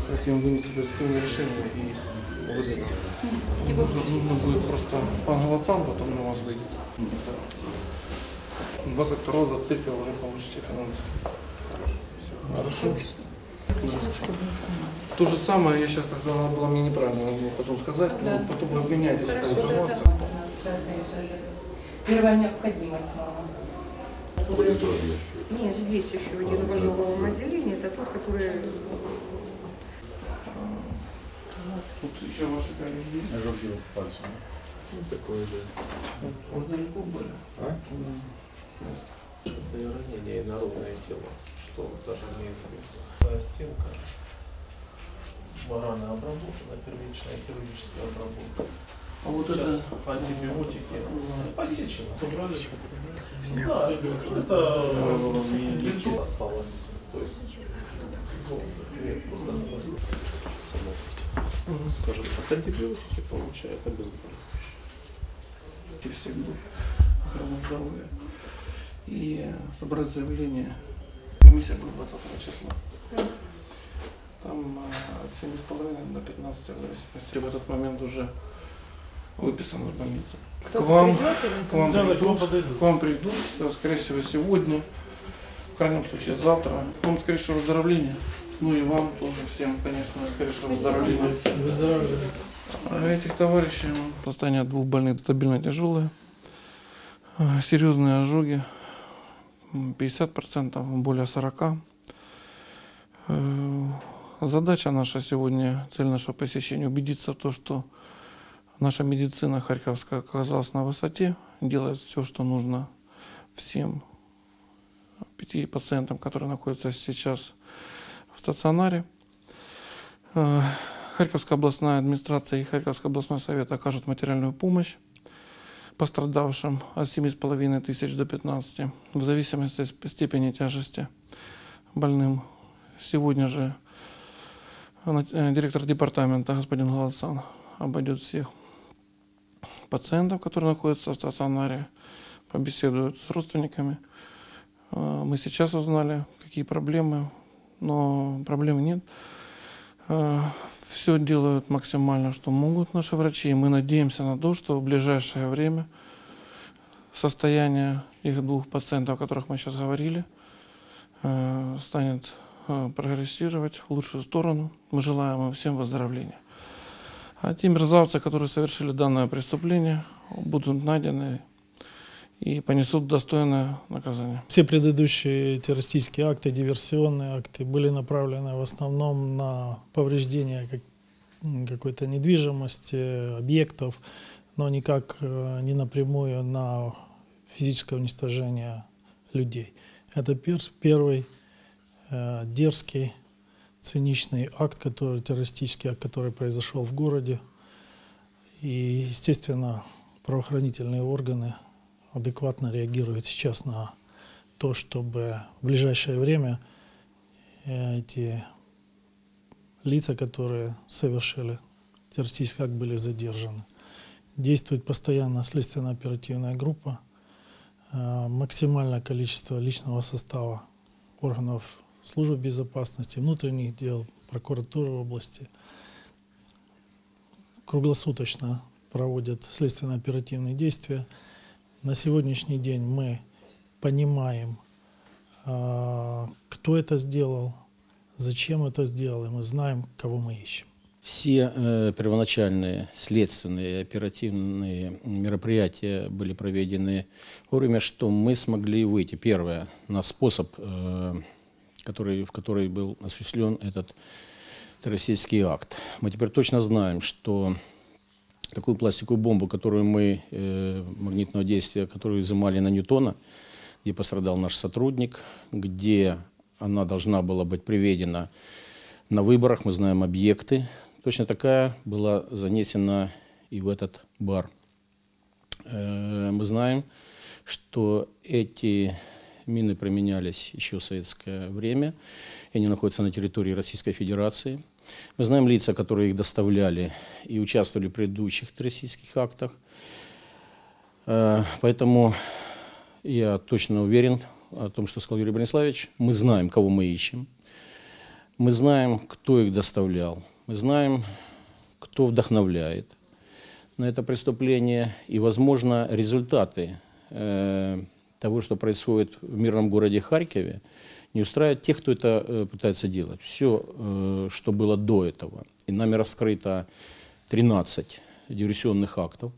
административно вынести позитивное решение и выдать. Нужно будет просто пан Галацан потом на вас выйдет. 22-23 уже получите финансы. Хорошо? То же самое, я сейчас тогда надо было мне неправильно потом сказать, но потом вы обменяетесь этой информацией. Первая необходимость, мама. Нет, здесь еще один в ожоговом отделении, это тот, который... Тут еще ваши коллеги есть? Ожоги пальцем. Такое, да. Он далеко были? А? Это и ранение, и народное тело, что даже неизвестно. Стенка рано обработана, первичная хирургическая обработка. А вот сейчас это... антибиотики посечено. Убрали? Да, это лицо осталось. То есть просто скажем так, антибиотики получают обезболивающие. И всегда охрана здоровья. И собрать заявление. Комиссия будет 20 числа. Там от 7,5 до 15 в зависимости. В этот момент уже выписан из больницы. К вам придут, скорее всего, сегодня, в крайнем случае завтра. Вам скорейшего выздоровления. Ну и вам тоже всем, конечно, скорейшего выздоровления. А этих товарищей состояние двух больных стабильно тяжелое. Серьезные ожоги. 50%, более 40%. Задача наша сегодня, цель нашего посещения, убедиться в том, что наша медицина харьковская оказалась на высоте, делает все, что нужно всем 5 пациентам, которые находятся сейчас в стационаре. Харьковская областная администрация и Харьковский областной совет окажут материальную помощь пострадавшим от 7,5 тысяч до 15, в зависимости от степени тяжести больным. Сегодня же директор департамента господин Галацан обойдет всех пациентов, которые находятся в стационаре, побеседуют с родственниками. Мы сейчас узнали, какие проблемы, но проблем нет. Все делают максимально, что могут наши врачи. И мы надеемся на то, что в ближайшее время состояние их двух пациентов, о которых мы сейчас говорили, станет прогрессировать в лучшую сторону. Мы желаем им всем выздоровления. А те мерзавцы, которые совершили данное преступление, будут найдены и понесут достойное наказание. Все предыдущие террористические акты, диверсионные акты были направлены в основном на повреждение какой-то недвижимости, объектов, но никак не напрямую на физическое уничтожение людей. Это первый дерзкий, циничный акт, террористический акт, который произошел в городе. И, естественно, правоохранительные органы адекватно реагируют сейчас на то, чтобы в ближайшее время эти лица, которые совершили террористический акт, были задержаны. Действует постоянно следственно-оперативная группа, максимальное количество личного состава органов службы безопасности, внутренних дел, прокуратуры области круглосуточно проводят следственно-оперативные действия. На сегодняшний день мы понимаем, кто это сделал, зачем это сделал, и мы знаем, кого мы ищем. Все первоначальные следственные оперативные мероприятия были проведены вовремя, что мы смогли выйти. Первое, на способ, в который был осуществлен этот террористический акт. Мы теперь точно знаем, что такую пластиковую бомбу, которую мы, магнитного действия, которую изымали на Ньютона, где пострадал наш сотрудник, где она должна была быть приведена на выборах, мы знаем объекты, точно такая была занесена и в этот бар. Мы знаем, что эти мины применялись еще в советское время, и они находятся на территории Российской Федерации. Мы знаем лица, которые их доставляли и участвовали в предыдущих террористических актах. Поэтому я точно уверен о том, что сказал Юрий Брониславович. Мы знаем, кого мы ищем. Мы знаем, кто их доставлял, мы знаем, кто вдохновляет на это преступление, и, возможно, результаты того, что происходит в мирном городе Харькове, не устраивает тех, кто это пытается делать. Все, что было до этого. И нами раскрыто 13 диверсионных актов.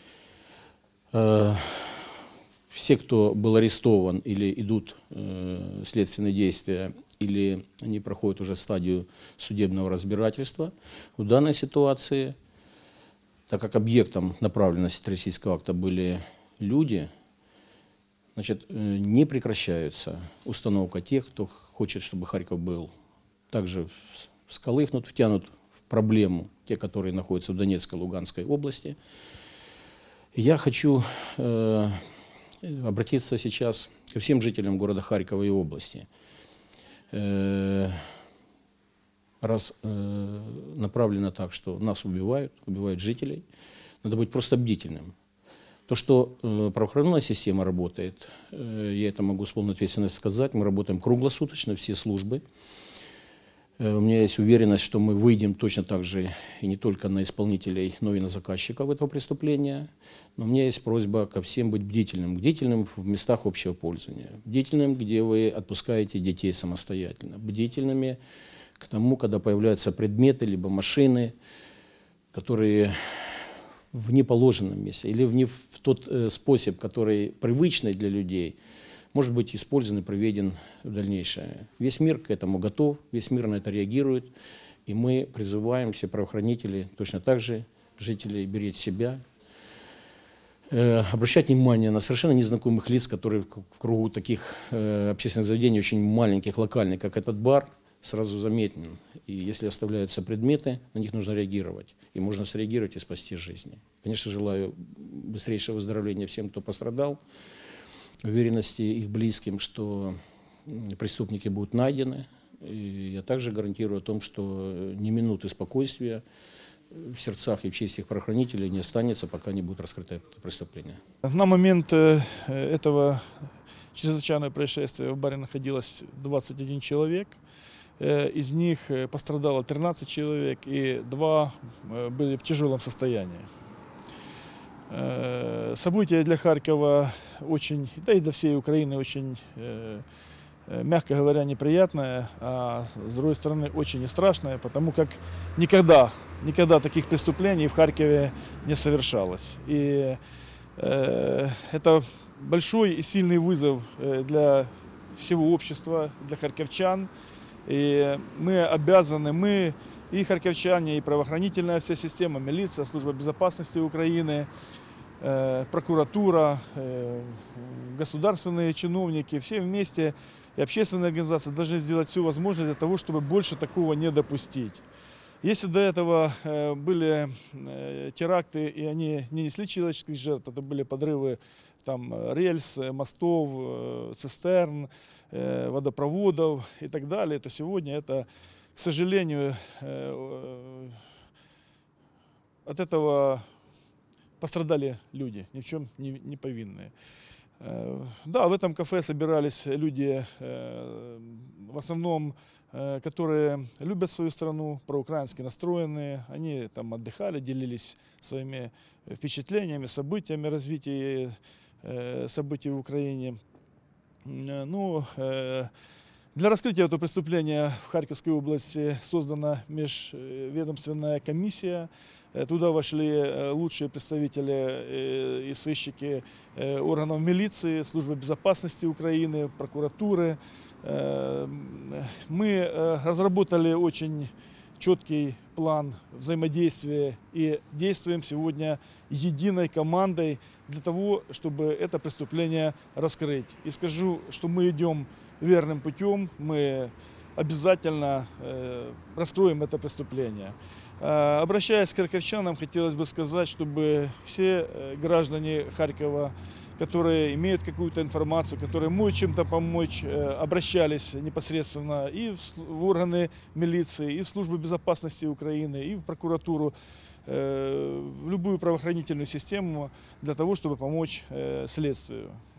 Все, кто был арестован или идут следственные действия, или они проходят уже стадию судебного разбирательства, в данной ситуации, так как объектом направленности террористического акта были люди, значит, не прекращается установка тех, кто хочет, чтобы Харьков был также всколыхнут, втянут в проблему, те, которые находятся в Донецкой, Луганской области. Я хочу обратиться сейчас ко всем жителям города Харькова и области. Раз направлено так, что нас убивают жителей, надо быть просто бдительным. То, что правоохранительная система работает, я это могу с полной ответственностью сказать, мы работаем круглосуточно, все службы. У меня есть уверенность, что мы выйдем точно так же и не только на исполнителей, но и на заказчиков этого преступления. Но у меня есть просьба ко всем быть бдительным. Бдительным в местах общего пользования. Бдительным, где вы отпускаете детей самостоятельно. Бдительными к тому, когда появляются предметы, либо машины, которые в неположенном месте или в тот способ, который привычный для людей, может быть использован и проведен в дальнейшее. Весь мир к этому готов, весь мир на это реагирует, и мы призываем все правоохранители точно так же жителей беречь себя, обращать внимание на совершенно незнакомых лиц, которые в кругу таких общественных заведений, очень маленьких, локальных, как этот бар, сразу заметен. И если оставляются предметы, на них нужно реагировать. И можно среагировать и спасти жизни. Конечно, желаю быстрейшего выздоровления всем, кто пострадал. Уверенности их близким, что преступники будут найдены. И я также гарантирую о том, что ни минуты спокойствия в сердцах и в чести их правоохранителей не останется, пока не будет раскрыто это преступление. На момент этого чрезвычайного происшествия в баре находилось 21 человек. Из них пострадало 13 человек, и 2 были в тяжелом состоянии. Событие для Харькова очень, да и для всей Украины очень, мягко говоря, неприятное, а с другой стороны очень и страшное, потому как никогда таких преступлений в Харькове не совершалось. И это большой и сильный вызов для всего общества, для харьковчан. И мы обязаны, мы и харьковчане, и правоохранительная вся система, милиция, служба безопасности Украины, прокуратура, государственные чиновники, все вместе и общественные организации должны сделать все возможное для того, чтобы больше такого не допустить. Если до этого были теракты, и они не несли человеческих жертв, это были подрывы там, рельс, мостов, цистерн, водопроводов и так далее, то сегодня это, к сожалению, от этого пострадали люди, ни в чем не повинные. Да, в этом кафе собирались люди, в основном, которые любят свою страну, проукраински настроенные. Они там отдыхали, делились своими впечатлениями, событиями развития событий в Украине. Ну, для раскрытия этого преступления в Харьковской области создана межведомственная комиссия. Туда вошли лучшие представители и сыщики органов милиции, службы безопасности Украины, прокуратуры. Мы разработали очень четкий план взаимодействия и действуем сегодня единой командой для того, чтобы это преступление раскрыть. И скажу, что мы идем верным путем, мы обязательно раскроем это преступление. Обращаясь к харьковчанам, хотелось бы сказать, чтобы все граждане Харькова, которые имеют какую-то информацию, которые могут чем-то помочь, обращались непосредственно и в органы милиции, и в службу безопасности Украины, и в прокуратуру, в любую правоохранительную систему для того, чтобы помочь следствию.